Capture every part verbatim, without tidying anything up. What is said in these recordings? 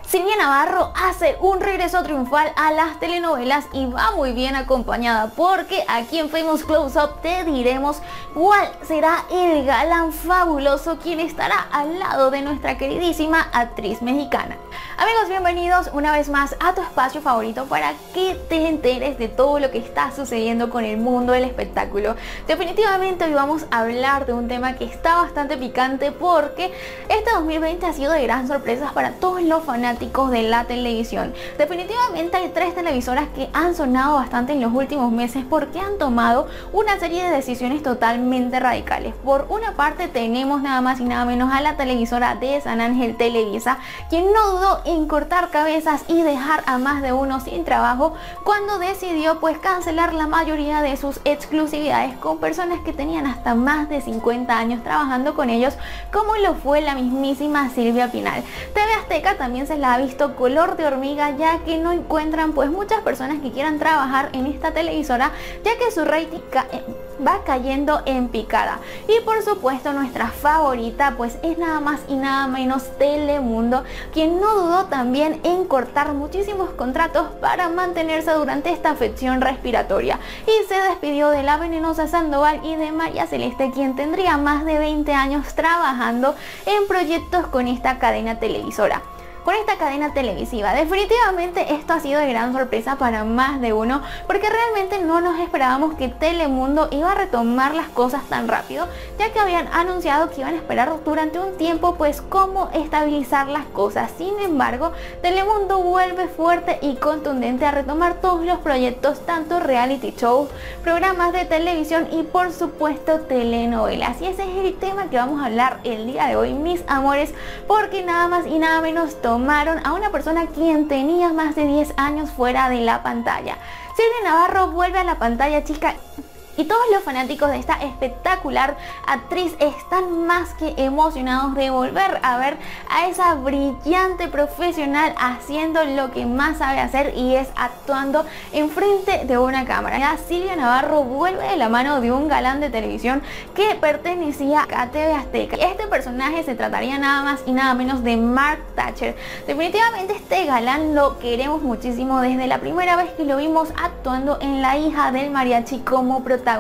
Silvia Navarro hace un regreso triunfal a las telenovelas y va muy bien acompañada, porque aquí en Famous Close Up te diremos cuál será el galán fabuloso quien estará al lado de nuestra queridísima actriz mexicana. Amigos, bienvenidos una vez más a tu espacio favorito para que te enteres de todo lo que está sucediendo con el mundo del espectáculo. Definitivamente hoy vamos a hablar de un tema que está bastante picante, porque este dos mil veinte ha sido de gran sorpresa para todos los fanáticos de la televisión. Definitivamente hay tres televisoras que han sonado bastante en los últimos meses porque han tomado una serie de decisiones totalmente radicales. Por una parte tenemos nada más y nada menos a la televisora de San Ángel, Televisa, quien no dudó en cortar cabezas y dejar a más de uno sin trabajo cuando decidió pues cancelar la mayoría de sus exclusividades con personas que tenían hasta más de cincuenta años trabajando con ellos, como lo fue la mismísima Silvia Pinal. T V Azteca también se la ha visto color de hormiga, ya que no encuentran pues muchas personas que quieran trabajar en esta televisora, ya que su rating ca va cayendo en picada. Y por supuesto nuestra favorita pues es nada más y nada menos Telemundo, quien no dudó también en cortar muchísimos contratos para mantenerse durante esta afección respiratoria, y se despidió de la venenosa Sandoval y de María Celeste, quien tendría más de veinte años trabajando en proyectos con esta cadena televisora. Con esta cadena televisiva, definitivamente esto ha sido de gran sorpresa para más de uno, porque realmente no nos esperábamos que Telemundo iba a retomar las cosas tan rápido, ya que habían anunciado que iban a esperar durante un tiempo pues cómo estabilizar las cosas. Sin embargo, Telemundo vuelve fuerte y contundente a retomar todos los proyectos, tanto reality shows, programas de televisión y por supuesto telenovelas. Y ese es el tema que vamos a hablar el día de hoy, mis amores, porque nada más y nada menos tomaron a una persona quien tenía más de diez años fuera de la pantalla. Silvia Navarro vuelve a la pantalla, chica, y todos los fanáticos de esta espectacular actriz están más que emocionados de volver a ver a esa brillante profesional haciendo lo que más sabe hacer, y es actuando enfrente de una cámara. Ya Silvia Navarro vuelve de la mano de un galán de televisión que pertenecía a T V Azteca. Este personaje se trataría nada más y nada menos de Mark Thatcher. Definitivamente este galán lo queremos muchísimo desde la primera vez que lo vimos actuando en La hija del mariachi como protagonista.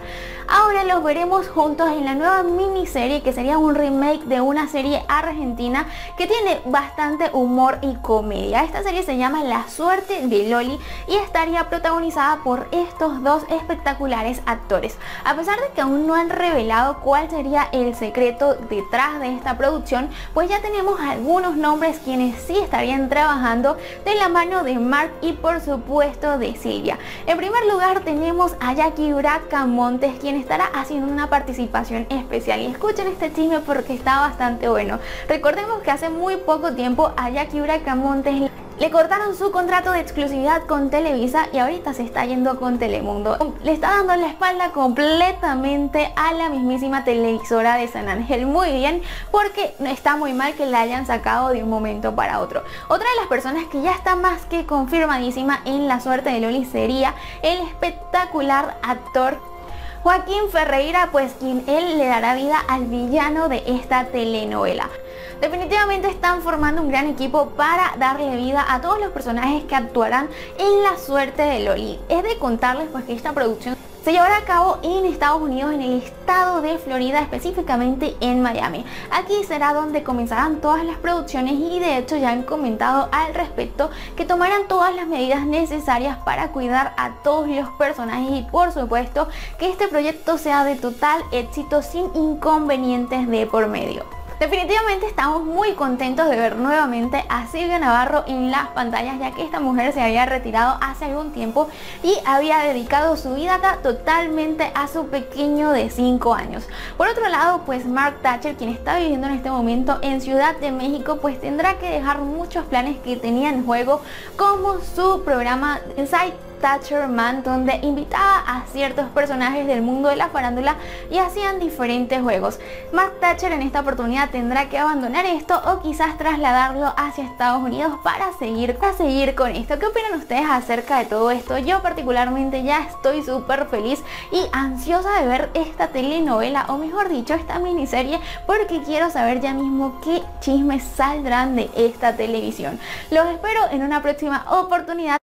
Ahora los veremos juntos en la nueva miniserie, que sería un remake de una serie argentina que tiene bastante humor y comedia. Esta serie se llama La suerte de Loli y estaría protagonizada por estos dos espectaculares actores. A pesar de que aún no han revelado cuál sería el secreto detrás de esta producción, pues ya tenemos algunos nombres quienes sí estarían trabajando de la mano de Mark y por supuesto de Silvia. En primer lugar tenemos a Jackie Bracamontes, quien estará haciendo una participación especial, y escuchen este chisme porque está bastante bueno. Recordemos que hace muy poco tiempo a Jackie Bracamontes le cortaron su contrato de exclusividad con Televisa y ahorita se está yendo con Telemundo. Le está dando la espalda completamente a la mismísima televisora de San Ángel. Muy bien, porque está muy mal que la hayan sacado de un momento para otro. Otra de las personas que ya está más que confirmadísima en La suerte de Loli sería el espectacular actor Joaquín Ferreira, pues quien él le dará vida al villano de esta telenovela. Definitivamente están formando un gran equipo para darle vida a todos los personajes que actuarán en La suerte de Loli. Es de contarles pues que esta producción se llevará a cabo en Estados Unidos, en el estado de Florida, específicamente en Miami. Aquí será donde comenzarán todas las producciones, y de hecho ya han comentado al respecto que tomarán todas las medidas necesarias para cuidar a todos los personajes y por supuesto que este proyecto sea de total éxito sin inconvenientes de por medio. Definitivamente estamos muy contentos de ver nuevamente a Silvia Navarro en las pantallas, ya que esta mujer se había retirado hace algún tiempo y había dedicado su vida totalmente a su pequeño de cinco años. Por otro lado, pues Mark Thatcher, quien está viviendo en este momento en Ciudad de México, pues tendrá que dejar muchos planes que tenía en juego, como su programa Inside Thatcher Man, donde invitaba a ciertos personajes del mundo de la farándula y hacían diferentes juegos. Mark Thatcher en esta oportunidad tendrá que abandonar esto o quizás trasladarlo hacia Estados Unidos para seguir, para seguir con esto. ¿Qué opinan ustedes acerca de todo esto? Yo particularmente ya estoy súper feliz y ansiosa de ver esta telenovela, o mejor dicho esta miniserie, porque quiero saber ya mismo qué chismes saldrán de esta televisión. Los espero en una próxima oportunidad.